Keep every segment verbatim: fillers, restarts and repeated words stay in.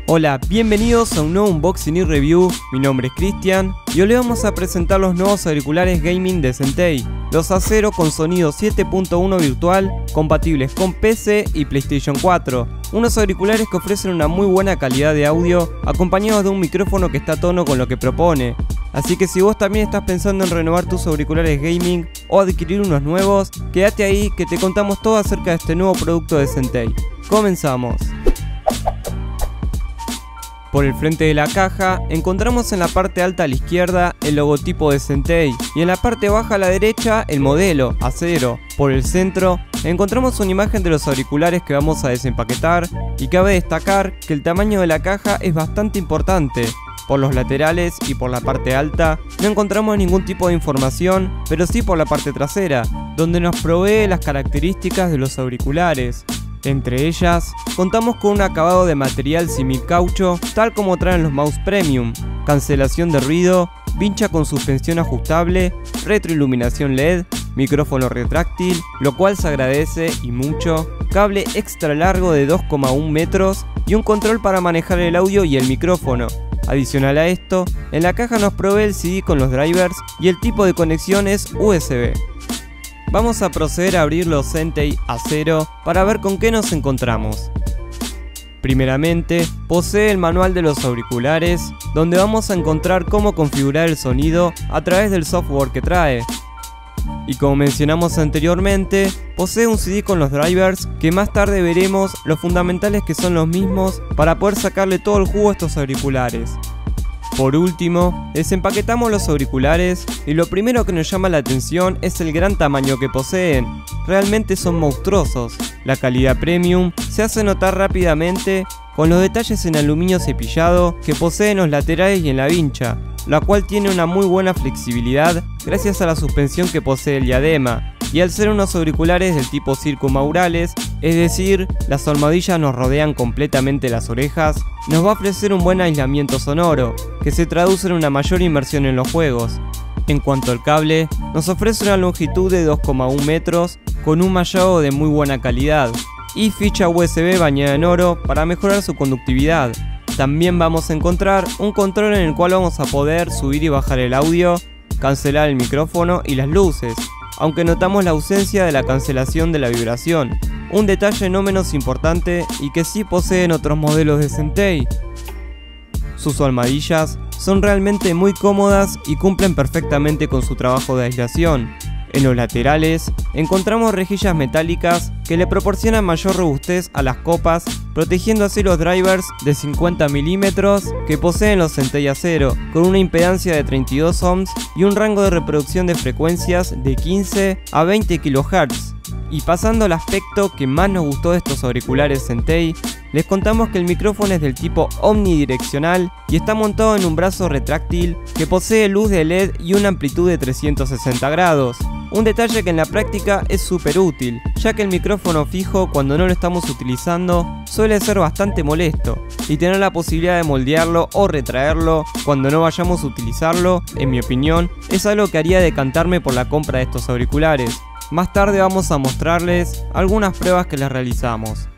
Hola, bienvenidos a un nuevo unboxing y review. Mi nombre es Cristian y hoy les vamos a presentar los nuevos auriculares gaming de Sentei, los Acero con sonido siete punto uno virtual, compatibles con P C y PlayStation cuatro. Unos auriculares que ofrecen una muy buena calidad de audio, acompañados de un micrófono que está a tono con lo que propone. Así que si vos también estás pensando en renovar tus auriculares gaming o adquirir unos nuevos, quédate ahí que te contamos todo acerca de este nuevo producto de Sentei. Comenzamos. Por el frente de la caja encontramos en la parte alta a la izquierda el logotipo de Sentei y en la parte baja a la derecha el modelo, Acero. Por el centro encontramos una imagen de los auriculares que vamos a desempaquetar y cabe destacar que el tamaño de la caja es bastante importante. Por los laterales y por la parte alta no encontramos ningún tipo de información, pero sí por la parte trasera, donde nos provee las características de los auriculares. Entre ellas, contamos con un acabado de material simil caucho, tal como traen los mouse premium, cancelación de ruido, vincha con suspensión ajustable, retroiluminación L E D, micrófono retráctil, lo cual se agradece y mucho, cable extra largo de dos coma uno metros y un control para manejar el audio y el micrófono. Adicional a esto, en la caja nos provee el C D con los drivers y el tipo de conexión es U S B. Vamos a proceder a abrir los Sentei Acero para ver con qué nos encontramos. Primeramente, posee el manual de los auriculares, donde vamos a encontrar cómo configurar el sonido a través del software que trae. Y como mencionamos anteriormente, posee un C D con los drivers, que más tarde veremos lo fundamentales que son los mismos para poder sacarle todo el jugo a estos auriculares. Por último, desempaquetamos los auriculares y lo primero que nos llama la atención es el gran tamaño que poseen. Realmente son monstruosos. La calidad premium se hace notar rápidamente con los detalles en aluminio cepillado que poseen los laterales y en la vincha, la cual tiene una muy buena flexibilidad gracias a la suspensión que posee el diadema. Y al ser unos auriculares del tipo circumaurales, es decir, las almohadillas nos rodean completamente las orejas, nos va a ofrecer un buen aislamiento sonoro, que se traduce en una mayor inmersión en los juegos. En cuanto al cable, nos ofrece una longitud de dos coma uno metros con un mallado de muy buena calidad y ficha U S B bañada en oro para mejorar su conductividad. También vamos a encontrar un control en el cual vamos a poder subir y bajar el audio, cancelar el micrófono y las luces, aunque notamos la ausencia de la cancelación de la vibración, un detalle no menos importante y que sí poseen otros modelos de Sentei. Sus almohadillas son realmente muy cómodas y cumplen perfectamente con su trabajo de aislación. En los laterales encontramos rejillas metálicas que le proporcionan mayor robustez a las copas, protegiendo así los drivers de cincuenta milímetros que poseen los Sentei Acero, con una impedancia de treinta y dos ohms y un rango de reproducción de frecuencias de quince a veinte kilohertz. Y pasando al aspecto que más nos gustó de estos auriculares Sentei, les contamos que el micrófono es del tipo omnidireccional y está montado en un brazo retráctil que posee luz de L E D y una amplitud de trescientos sesenta grados. Un detalle que en la práctica es súper útil, ya que el micrófono fijo cuando no lo estamos utilizando suele ser bastante molesto, y tener la posibilidad de moldearlo o retraerlo cuando no vayamos a utilizarlo, en mi opinión, es algo que haría decantarme por la compra de estos auriculares. Más tarde vamos a mostrarles algunas pruebas que les realizamos.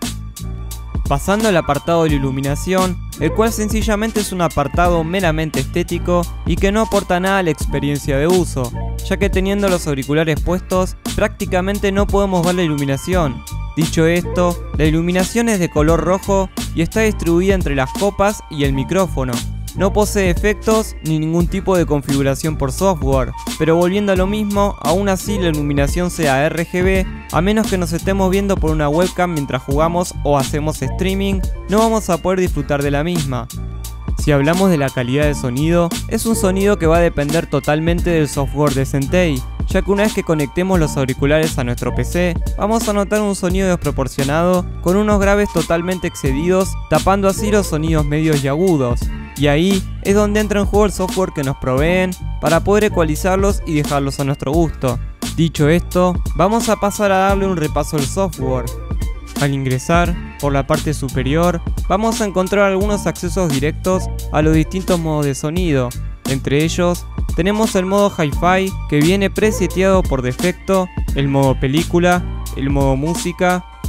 Pasando al apartado de la iluminación, el cual sencillamente es un apartado meramente estético y que no aporta nada a la experiencia de uso, ya que teniendo los auriculares puestos prácticamente no podemos ver la iluminación. Dicho esto, la iluminación es de color rojo y está distribuida entre las copas y el micrófono. No posee efectos ni ningún tipo de configuración por software, pero volviendo a lo mismo, aún así la iluminación sea R G B, a menos que nos estemos viendo por una webcam mientras jugamos o hacemos streaming, no vamos a poder disfrutar de la misma. Si hablamos de la calidad de sonido, es un sonido que va a depender totalmente del software de Sentei, ya que una vez que conectemos los auriculares a nuestro P C, vamos a notar un sonido desproporcionado con unos graves totalmente excedidos, tapando así los sonidos medios y agudos. Y ahí es donde entra en juego el software que nos proveen para poder ecualizarlos y dejarlos a nuestro gusto. Dicho esto, vamos a pasar a darle un repaso al software. Al ingresar, por la parte superior, vamos a encontrar algunos accesos directos a los distintos modos de sonido. Entre ellos, tenemos el modo Hi-Fi, que viene preseteado por defecto, el modo película, el modo música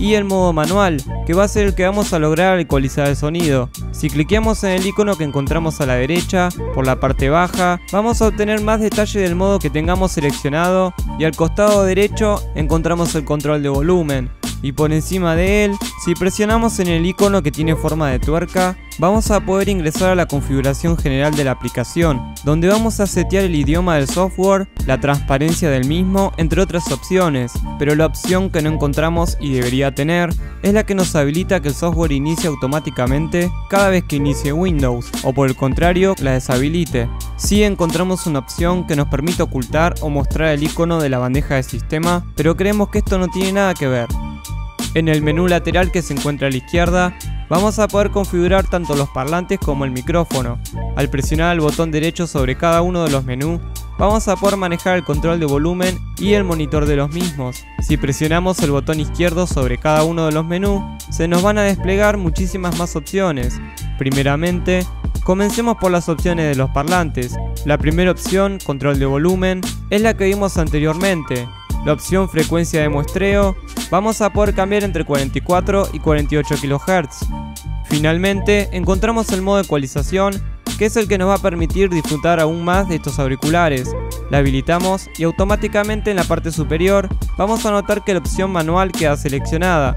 y el modo manual, que va a ser el que vamos a lograr al ecualizar el sonido. Si cliqueamos en el icono que encontramos a la derecha, por la parte baja, vamos a obtener más detalle del modo que tengamos seleccionado, y al costado derecho encontramos el control de volumen. Y por encima de él, si presionamos en el icono que tiene forma de tuerca, vamos a poder ingresar a la configuración general de la aplicación, donde vamos a setear el idioma del software, la transparencia del mismo, entre otras opciones. Pero la opción que no encontramos y debería tener es la que nos habilita que el software inicie automáticamente cada vez que inicie Windows, o por el contrario, la deshabilite. Sí encontramos una opción que nos permite ocultar o mostrar el icono de la bandeja de sistema, pero creemos que esto no tiene nada que ver. En el menú lateral que se encuentra a la izquierda, vamos a poder configurar tanto los parlantes como el micrófono. Al presionar el botón derecho sobre cada uno de los menús, vamos a poder manejar el control de volumen y el monitor de los mismos. Si presionamos el botón izquierdo sobre cada uno de los menús, se nos van a desplegar muchísimas más opciones. Primeramente, comencemos por las opciones de los parlantes. La primera opción, control de volumen, es la que vimos anteriormente. La opción frecuencia de muestreo, vamos a poder cambiar entre cuarenta y cuatro y cuarenta y ocho kilohertz. Finalmente, encontramos el modo ecualización, que es el que nos va a permitir disfrutar aún más de estos auriculares. La habilitamos y automáticamente en la parte superior vamos a notar que la opción manual queda seleccionada.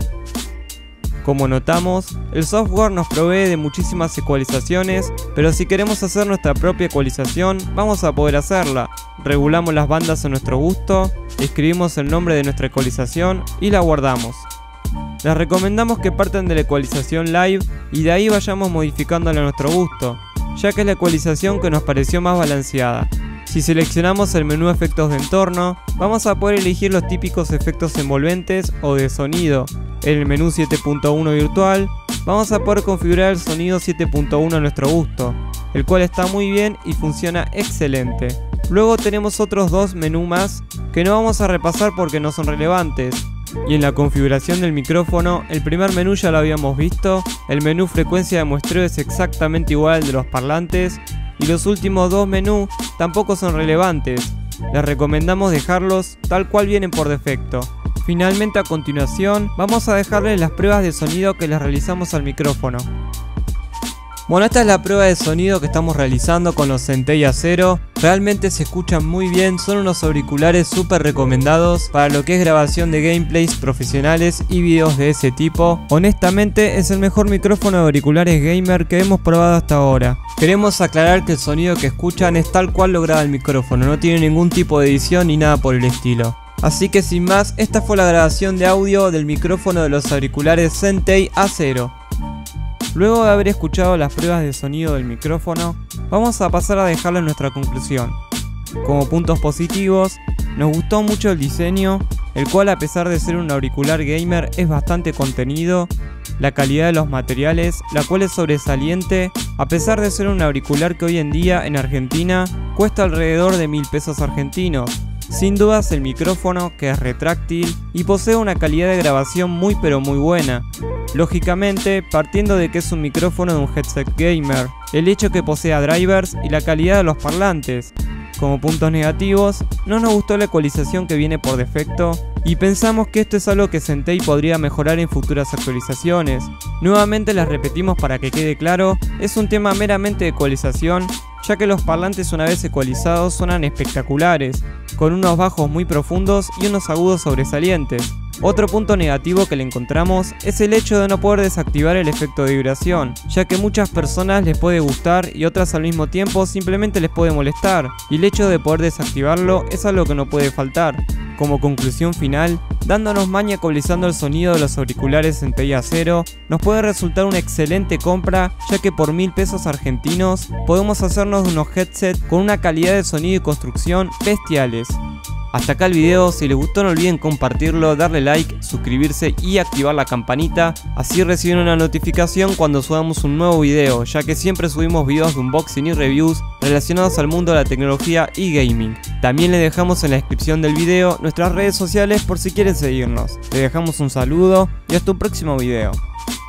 Como notamos, el software nos provee de muchísimas ecualizaciones, pero si queremos hacer nuestra propia ecualización, vamos a poder hacerla. Regulamos las bandas a nuestro gusto, escribimos el nombre de nuestra ecualización y la guardamos. Les recomendamos que partan de la ecualización live y de ahí vayamos modificándola a nuestro gusto, ya que es la ecualización que nos pareció más balanceada. Si seleccionamos el menú efectos de entorno, vamos a poder elegir los típicos efectos envolventes o de sonido. En el menú siete punto uno virtual, vamos a poder configurar el sonido siete punto uno a nuestro gusto, el cual está muy bien y funciona excelente. Luego tenemos otros dos menús más que no vamos a repasar porque no son relevantes. Y en la configuración del micrófono, el primer menú ya lo habíamos visto, el menú frecuencia de muestreo es exactamente igual al de los parlantes, y los últimos dos menús tampoco son relevantes. Les recomendamos dejarlos tal cual vienen por defecto. Finalmente, a continuación, vamos a dejarles las pruebas de sonido que les realizamos al micrófono. Bueno, esta es la prueba de sonido que estamos realizando con los Sentei A cero. Realmente se escuchan muy bien, son unos auriculares súper recomendados para lo que es grabación de gameplays profesionales y videos de ese tipo. Honestamente es el mejor micrófono de auriculares gamer que hemos probado hasta ahora. Queremos aclarar que el sonido que escuchan es tal cual lo graba el micrófono, no tiene ningún tipo de edición ni nada por el estilo. Así que sin más, esta fue la grabación de audio del micrófono de los auriculares Sentei A cero. Luego de haber escuchado las pruebas de sonido del micrófono, vamos a pasar a dejarles nuestra conclusión. Como puntos positivos, nos gustó mucho el diseño, el cual a pesar de ser un auricular gamer es bastante contenido, la calidad de los materiales, la cual es sobresaliente, a pesar de ser un auricular que hoy en día en Argentina cuesta alrededor de mil pesos argentinos. Sin dudas el micrófono, que es retráctil y posee una calidad de grabación muy pero muy buena. Lógicamente, partiendo de que es un micrófono de un headset gamer, el hecho que posea drivers y la calidad de los parlantes. Como puntos negativos, no nos gustó la ecualización que viene por defecto y pensamos que esto es algo que Sentei podría mejorar en futuras actualizaciones. Nuevamente les repetimos para que quede claro, es un tema meramente de ecualización, ya que los parlantes una vez ecualizados suenan espectaculares, con unos bajos muy profundos y unos agudos sobresalientes. Otro punto negativo que le encontramos es el hecho de no poder desactivar el efecto de vibración, ya que muchas personas les puede gustar y otras al mismo tiempo simplemente les puede molestar, y el hecho de poder desactivarlo es algo que no puede faltar. Como conclusión final, dándonos maña ecualizando el sonido de los auriculares Sentei A cero, nos puede resultar una excelente compra, ya que por mil pesos argentinos podemos hacernos unos headsets con una calidad de sonido y construcción bestiales. Hasta acá el video, si les gustó no olviden compartirlo, darle like, suscribirse y activar la campanita, así reciben una notificación cuando subamos un nuevo video, ya que siempre subimos videos de unboxing y reviews relacionados al mundo de la tecnología y gaming. También les dejamos en la descripción del video nuestras redes sociales por si quieren seguirnos. Les dejamos un saludo y hasta un próximo video.